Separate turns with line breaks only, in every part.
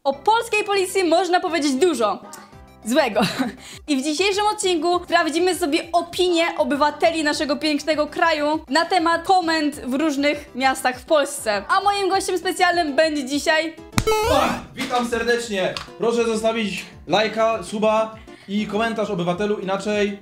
O polskiej policji można powiedzieć dużo złego. I w dzisiejszym odcinku sprawdzimy sobie opinie obywateli naszego pięknego kraju na temat komend w różnych miastach w Polsce. A moim gościem specjalnym będzie dzisiaj...
Witam serdecznie. Proszę zostawić lajka, suba i komentarz obywatelu, inaczej...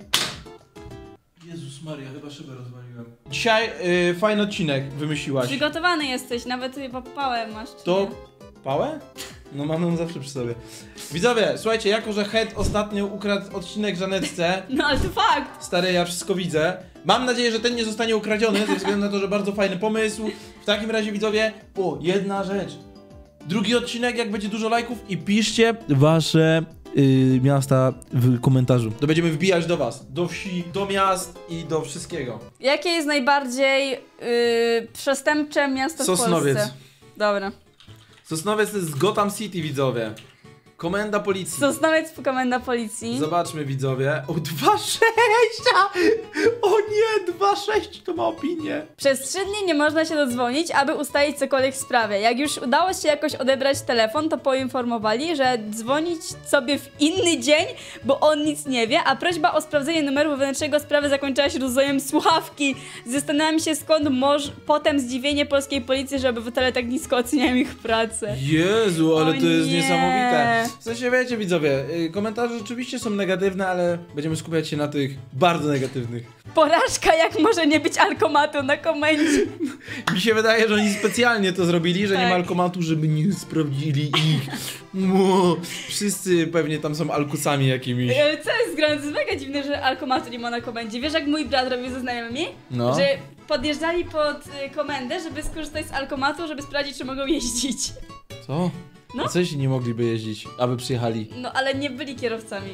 Jezus Maria, chyba szybę rozwaliłem. Dzisiaj fajny odcinek wymyśliłaś.
Przygotowany jesteś, nawet chyba pałę masz.
To... Pałę? No mam ją zawsze przy sobie. Widzowie, słuchajcie, jako że Head ostatnio ukradł odcinek Żanetce...
No ale to fakt!
Stary, ja wszystko widzę. Mam nadzieję, że ten nie zostanie ukradziony, ze względu na to, że bardzo fajny pomysł. W takim razie, widzowie, jedna rzecz. Drugi odcinek, jak będzie dużo lajków, i piszcie wasze miasta w komentarzu. To będziemy wbijać do was, do wsi, do miast i do wszystkiego.
Jakie jest najbardziej przestępcze miasto w
Sosnowiec.
Polsce? Dobra.
Sosnowiec to jest Gotham City, widzowie. Komenda policji.
Sosnowiec, komenda policji.
Zobaczmy, widzowie. O, 2,6! O nie, 2,6 to ma opinię.
Przez 3 dni nie można się dodzwonić, aby ustalić cokolwiek w sprawie. Jak już udało się jakoś odebrać telefon, to poinformowali, że dzwonić sobie w inny dzień, bo on nic nie wie, a prośba o sprawdzenie numeru wewnętrznego sprawy zakończyła się rozwojem słuchawki. Zastanawiam się, skąd potem zdziwienie polskiej policji, że obywatele tak nisko oceniają ich pracę.
Jezu, ale
O
to jest
nie.
niesamowite. W sensie, wiecie, widzowie, komentarze rzeczywiście są negatywne, ale będziemy skupiać się na tych bardzo negatywnych.
Porażka, jak może nie być alkomatu na komendzie.
Mi się wydaje, że oni specjalnie to zrobili, że nie ma
Tak.
alkomatu, żeby nie sprawdzili ich. Wszyscy pewnie tam są alkusami jakimiś.
Co jest grane? To jest mega dziwne, że alkomatu nie ma na komendzie. Wiesz, jak mój brat robił ze znajomymi?
No.
Że podjeżdżali pod komendę, żeby skorzystać z alkomatu, żeby sprawdzić, czy mogą jeździć.
Co?
No.
A co jeśli nie mogliby jeździć, aby przyjechali?
No, ale nie byli kierowcami.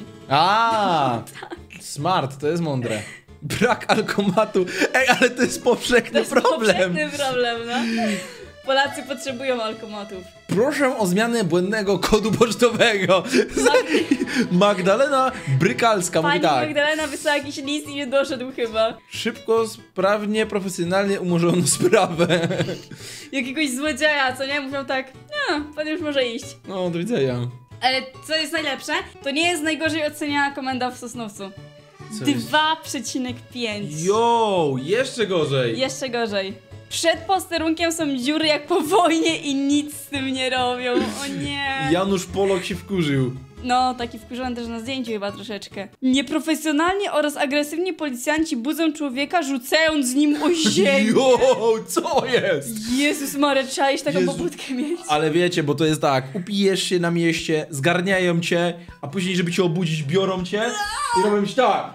Smart, to jest mądre. Brak alkomatu. Ej, ale to jest powszechny
To jest
problem.
powszechny problem, no. Polacy potrzebują alkomatów.
Proszę o zmianę błędnego kodu pocztowego. Magdalena Brykalska mówi
Pani
tak.
Magdalena wysłała jakiś list i nie doszedł chyba.
Szybko, sprawnie, profesjonalnie umorzono sprawę.
Jakiegoś złodzieja, co nie? Mówią tak, nie, pan już może iść.
No, do widzenia.
Ale co jest najlepsze, to nie jest najgorzej oceniana komenda w Sosnowcu.
Co jest?
2,5.
Jo, jeszcze gorzej.
Jeszcze gorzej. Przed posterunkiem są dziury jak po wojnie i nic z tym nie robią. O nie.
Janusz Polok się wkurzył.
No, taki wkurzony też na zdjęciu chyba troszeczkę. Nieprofesjonalnie oraz agresywnie policjanci budzą człowieka, rzucając z nim o ziemię.
Jo, co jest?
Jezus Maria, trzeba iść taką
Jezu.
pobudkę mieć.
Ale wiecie, bo to jest tak, upijesz się na mieście, zgarniają cię, a później, żeby cię obudzić, biorą cię i robią ci tak.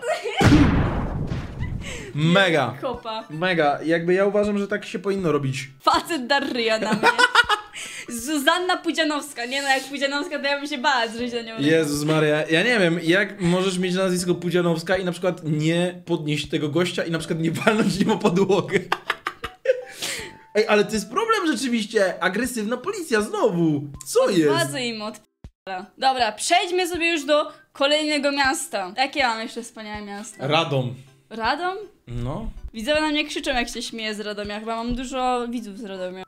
Mega.
Kopa.
Mega. Jakby ja uważam, że tak się powinno robić.
Facet dar ryja na mnie. Zuzanna Pudzianowska. Nie no, jak Pudzianowska, to ja bym się bała, że się na nią...
Jezus Maria, ja nie wiem, jak możesz mieć nazwisko Pudzianowska i na przykład nie podnieść tego gościa i na przykład nie walnąć nim o podłogę. Ej, ale to jest problem rzeczywiście. Agresywna policja znowu. Co jest?
Władzę im od... Dobra, przejdźmy sobie już do kolejnego miasta. Jakie mam jeszcze wspaniałe miasta?
Radom.
Radom?
No.
Widzowie na mnie krzyczą, jak się śmieję z Radomia. Chyba mam dużo widzów z Radomia.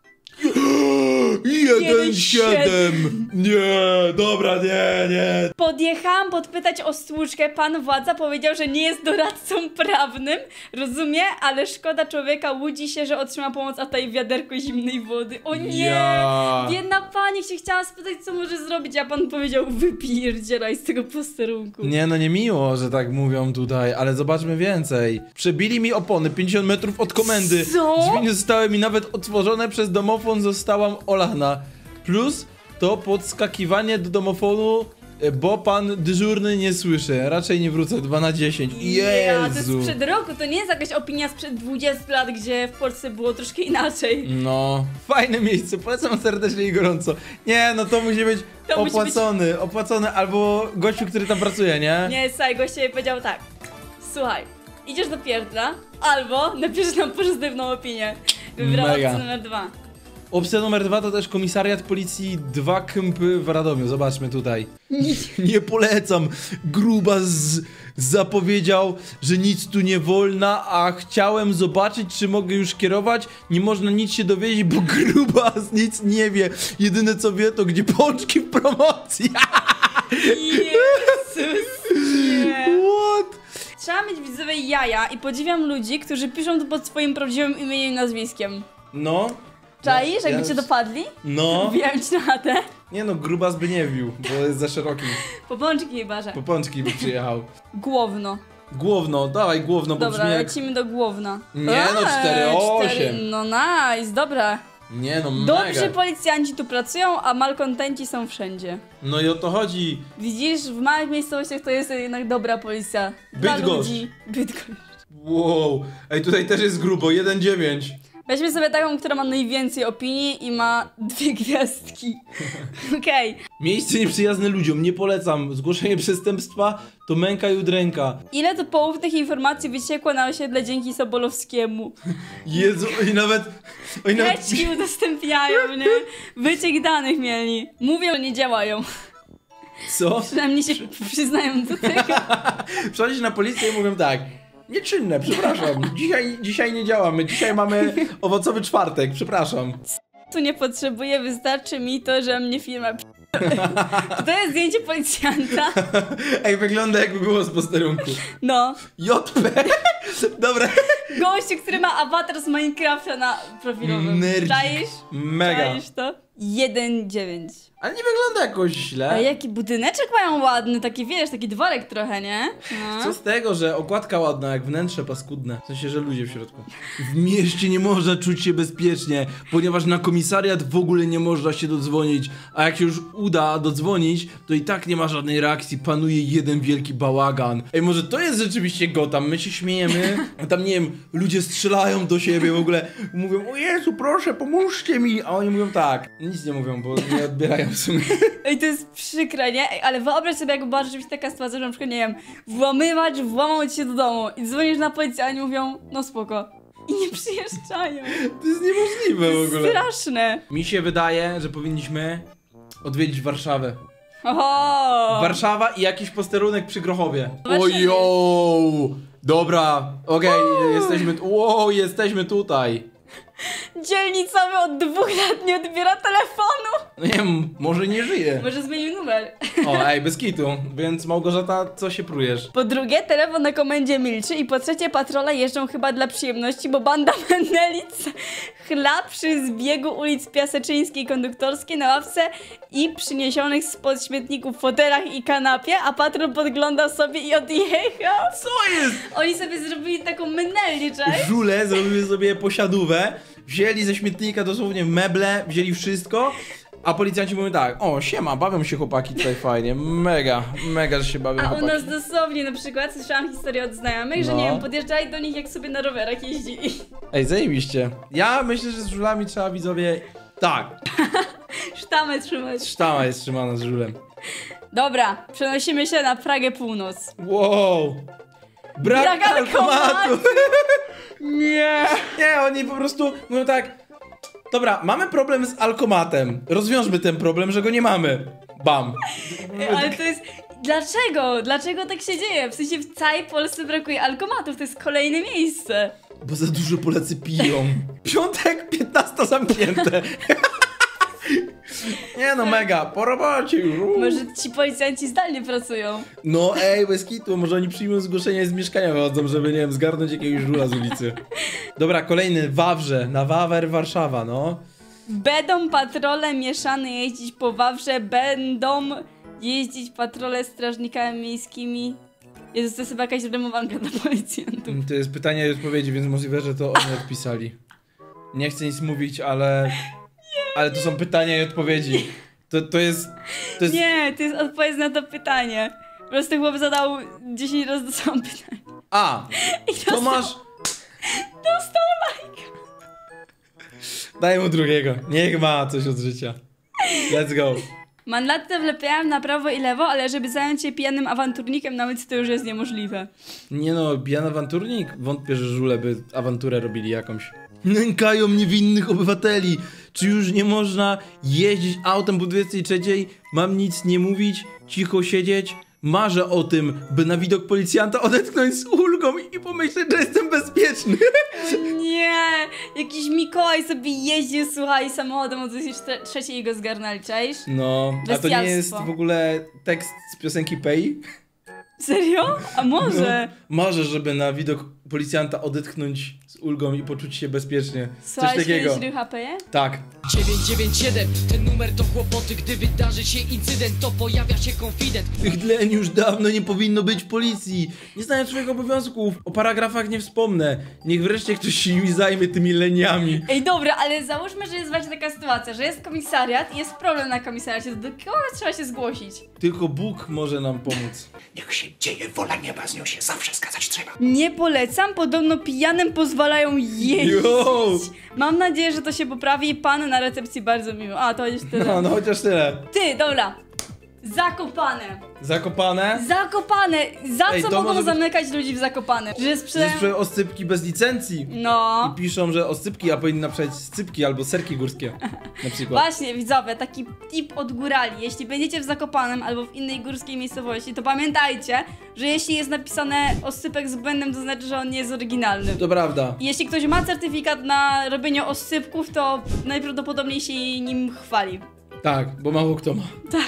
1,7. Nie, dobra, nie.
Podjechałam podpytać o stłuczkę. Pan władza powiedział, że nie jest doradcą prawnym. Rozumie, ale szkoda człowieka, łudzi się, że otrzyma pomoc, a tutaj wiaderko zimnej wody. O nie!
Ja.
Biedna pani się chciała spytać, co może zrobić, a pan powiedział, wypierdzielaj z tego posterunku.
Nie, no nie miło, że tak mówią tutaj, ale zobaczmy więcej. Przebili mi opony 50 metrów od komendy.
Co?
Drzwi nie zostały mi nawet otworzone, przez domofon zostałam olana. Plus to podskakiwanie do domofonu, bo pan dyżurny nie słyszy. Raczej nie wrócę, 2 na 10.
Ja, to jest
Jezu.
sprzed roku, to nie jest jakaś opinia sprzed 20 lat, gdzie w Polsce było troszkę inaczej.
No, fajne miejsce, polecam serdecznie i gorąco. Nie, no to musi być
To musi
opłacony, albo gościu, który tam pracuje, nie?
Nie, słuchaj, goście powiedział tak. Słuchaj, idziesz do pierdla, albo napiszesz nam pozytywną opinię. Wybrał
Mega.
opcję numer 2.
Opcja numer 2 to też komisariat policji 2 Kępy w Radomiu. Zobaczmy tutaj. Nie polecam. Grubas zapowiedział, że nic tu nie wolno, a chciałem zobaczyć, czy mogę już kierować. Nie można nic się dowiedzieć, bo Grubas nic nie wie. Jedyne co wie, to gdzie pączki w promocji.
Jezus, nie.
What?
Trzeba mieć widzowie jaja i podziwiam ludzi, którzy piszą to pod swoim prawdziwym imieniem i nazwiskiem.
No.
Czaisz, jakby cię dopadli?
No.
Wbijam ci na chatę.
Nie no, Grubas by nie wił, bo jest za szeroki.
Popączki chyba, że.
Po pączki by przyjechał.
Główno.
Główno, dawaj główno, bo
Dobra,
brzmi jak...
lecimy do Główna.
Nie no, 4-8.
No nice, dobra.
Nie no,
Dobrzy
mega.
policjanci tu pracują, a malkontenci są wszędzie.
No i o to chodzi.
Widzisz, w małych miejscowościach to jest jednak dobra policja. Dla
Bydgoszcz.
ludzi. Bydgoszcz.
Wow. Ej, tutaj też jest grubo, 1,9.
Weźmy sobie taką, która ma najwięcej opinii i ma 2 gwiazdki. Okej.
Miejsce nieprzyjazne ludziom, nie polecam. Zgłoszenie przestępstwa to męka i udręka.
Ile to poufnych informacji wyciekło na osiedle dzięki Sobolowskiemu?
Jezu, oni nawet...
Leci udostępniają, nie? Wyciek danych mieli. Mówią, że nie działają.
Co?
Przynajmniej się przyznają do tego.
Przychodzisz na policję i mówią tak. Nieczynne, przepraszam. Dzisiaj nie działamy. Dzisiaj mamy owocowy czwartek, przepraszam.
Tu nie potrzebuję, wystarczy mi to, że mnie firma To jest zdjęcie policjanta.
Ej, wygląda jakby było z posterunku.
No.
JP. Dobra.
Gościu, który ma awatar z Minecrafta na profilowym.
Nerdzik.
Czaisz?
Mega.
Czaisz to? 1,9.
Ale nie wygląda jakoś źle.
A jaki budyneczek mają ładny, taki wiesz, taki dworek trochę, nie? No.
Co z tego, że okładka ładna, jak wnętrze paskudne. W sensie, że ludzie w środku. W mieście nie można czuć się bezpiecznie, ponieważ na komisariat w ogóle nie można się dodzwonić, a jak się już uda dodzwonić, to i tak nie ma żadnej reakcji, panuje jeden wielki bałagan. Ej, może to jest rzeczywiście Gotham, my się śmiejemy, a tam, nie wiem, ludzie strzelają do siebie w ogóle, mówią, o Jezu, proszę, pomóżcie mi, a oni mówią tak. Nic nie mówią, bo nie odbierają w sumie.
Ej, to jest przykre, nie? Ej, ale wyobraź sobie, jakby była rzeczywiście taka sytuacja, że na przykład, nie wiem, włamywacz włamał ci się do domu i dzwonisz na policję, a oni mówią, no spoko. I nie przyjeżdżają.
To jest niemożliwe w ogóle.
Straszne.
Mi się wydaje, że powinniśmy odwiedzić Warszawę.
Oho!
Warszawa i jakiś posterunek przy Grochowie.
Zobaczymy.
Ojo! Dobra, okej, jesteśmy tutaj.
Dzielnicowy od 2 lat nie odbiera telefonu.
No nie wiem, może nie żyje.
Może zmienił numer.
O, ej, bez kitu. Więc Małgorzata, co się prujesz?
Po drugie, telefon na komendzie milczy i po trzecie, patrole jeżdżą chyba dla przyjemności, bo banda Menelic chla przy zbiegu ulic Piaseczyńskiej i Konduktorskiej na ławce i przyniesionych spod śmietników fotelach i kanapie, a patrol podglądał sobie i odjechał.
Co jest?
Oni sobie zrobili taką Meneli, cześć?
Żule zrobiły sobie posiadówę, wzięli ze śmietnika dosłownie meble, wzięli wszystko, a policjanci mówią tak, o siema, bawią się chłopaki tutaj fajnie, mega, że się bawią
A
chłopaki.
u nas dosłownie na przykład słyszałam historię od znajomych, że
No.
nie wiem, podjeżdżali do nich jak sobie na rowerach jeździli.
Ej, zajebiście. Ja myślę, że z żulami trzeba, widzowie, tak,
Sztamę trzymać.
sztama jest trzymana z żulem.
Dobra, przenosimy się na Pragę Północ.
Wow! Brak alkomatu!
Nie!
Nie, oni po prostu mówią tak. Dobra, mamy problem z alkomatem. Rozwiążmy ten problem, że go nie mamy. Bam.
Ale to jest... Dlaczego? Dlaczego tak się dzieje? W sensie w całej Polsce brakuje alkomatów, to jest kolejne miejsce.
Bo za dużo Polacy piją. Piątek, 15 zamknięte. Nie no, mega, po robocie już.
Może ci policjanci zdalnie pracują.
No ej, bez kitu, może oni przyjmą zgłoszenie z mieszkania wychodzą, żeby, nie wiem, zgarnąć jakiegoś żula z ulicy. Dobra, kolejny, Wawrze, na Wawer, Warszawa, no.
Będą patrole mieszane jeździć po Wawrze, będą jeździć patrole strażnikami miejskimi. Jezus, to jest chyba jakaś rymowanka dla policjantów.
To jest pytanie i odpowiedzi, więc możliwe, że to oni odpisali. Nie chcę nic mówić, ale to są pytania i odpowiedzi. To jest...
Nie, to jest odpowiedź na to pytanie. Po prostu chłop zadał 10 razy to samo pytanie.
A!
I
To masz...
dostał lajka.
Daj mu drugiego. Niech ma coś od życia. Let's go.
Mandaty wlepiałem na prawo i lewo, ale żeby zająć się pijanym awanturnikiem na ulicy, to już jest niemożliwe.
Nie no, pijany awanturnik? Wątpię, że żule by awanturę robili jakąś. Nękają niewinnych obywateli. Czy już nie można jeździć autem po 23? Mam nic nie mówić, cicho siedzieć. Marzę o tym, by na widok policjanta odetchnąć z ulgą i pomyśleć, że jestem bezpieczny.
Nie, jakiś Mikołaj sobie jeździł, słuchaj, samochodem o 23 i go zgarnęli, czaisz?
No, a to nie jest w ogóle tekst z piosenki Pei?
Serio? A może?
No, marzę, żeby na widok policjanta odetchnąć z ulgą i poczuć się bezpiecznie.
Słuchaj,
Coś takiego.
HP?
Tak.
997, ten numer to kłopoty. Gdy wydarzy się incydent, to pojawia się konfident.
Tych tleń już dawno nie powinno być w policji. Nie znają swoich obowiązków. O paragrafach nie wspomnę. Niech wreszcie ktoś się nimi zajmie, tymi leniami.
Ej, dobra, ale załóżmy, że jest właśnie taka sytuacja, że jest komisariat i jest problem na komisariacie, do kogo trzeba się zgłosić?
Tylko Bóg może nam pomóc.
Niech się dzieje, wola nieba z nią się zawsze zgadzać trzeba.
Nie polecam, podobno pijanym pozwalają jeździć.
Yo!
Mam nadzieję, że to się poprawi i pan na recepcji bardzo miło. A, to już tyle.
No chociaż tyle.
Ty, dobra. Zakopane.
Zakopane?
Zakopane. Za
Ej,
co
to
mogą
może być-
zamykać ludzi w Zakopane? Że sprzedają...
Jest oscypki bez licencji.
No.
I piszą, że oscypki, a powinni napisać scypki albo serki górskie. Na przykład.
Właśnie, widzowie, taki tip od górali. Jeśli będziecie w Zakopanem albo w innej górskiej miejscowości, to pamiętajcie, że jeśli jest napisane oscypek z błędem, to znaczy, że on nie jest oryginalny.
To prawda.
I jeśli ktoś ma certyfikat na robienie oscypków, to najprawdopodobniej się nim chwali.
Tak, bo mało kto ma.
Tak.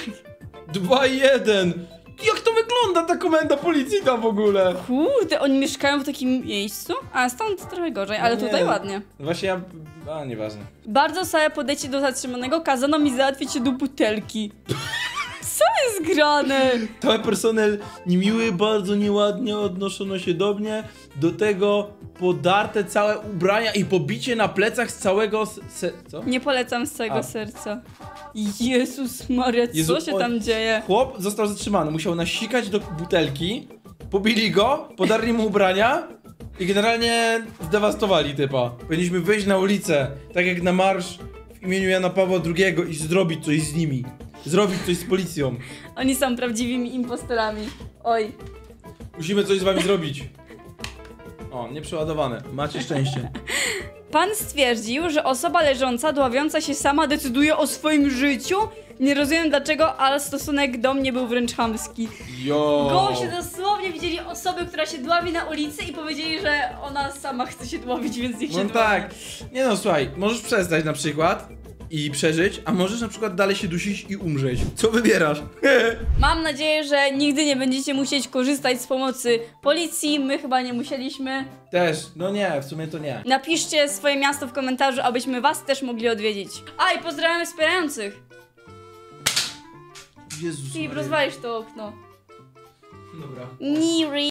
2-1. Jak to wygląda ta komenda policji tam w ogóle?
Kurde, oni mieszkają w takim miejscu? A stąd trochę gorzej, ale
No nie.
tutaj ładnie.
Właśnie ja... A, nieważne.
Bardzo sobie podejście do zatrzymanego, kazano mi załatwić się do butelki. Co jest grane?
Cały personel niemiły, bardzo nieładnie odnoszono się do mnie. Do tego podarte całe ubrania i pobicie na plecach z całego... Co?
Nie polecam z całego
A.
serca. Jezus Maria, co
Jezu,
się tam dzieje?
Chłop został zatrzymany, musiał nasikać do butelki, pobili go, podarli mu ubrania i generalnie zdewastowali typa. Powinniśmy wyjść na ulicę, tak jak na marsz w imieniu Jana Pawła II i zrobić coś z nimi. Zrobić coś z policją.
Oni są prawdziwymi impostorami. Oj.
Musimy coś z wami zrobić. O, nieprzeładowane. Macie szczęście.
Pan stwierdził, że osoba leżąca, dławiąca się sama decyduje o swoim życiu. Nie rozumiem dlaczego, ale stosunek do mnie był wręcz chamski.
Jo.
Goście dosłownie widzieli osobę, która się dławi na ulicy i powiedzieli, że ona sama chce się dławić, więc niech się
No
dławi.
tak. Nie no, słuchaj, możesz przestać na przykład i przeżyć, a możesz na przykład dalej się dusić i umrzeć. Co wybierasz?
Mam nadzieję, że nigdy nie będziecie musieć korzystać z pomocy policji. My chyba nie musieliśmy.
Też, no nie, w sumie to nie.
Napiszcie swoje miasto w komentarzu, abyśmy was też mogli odwiedzić. A i pozdrawiamy wspierających.
Jezus
Filip,
Maria.
rozwalisz to okno.
Dobra.
Niri.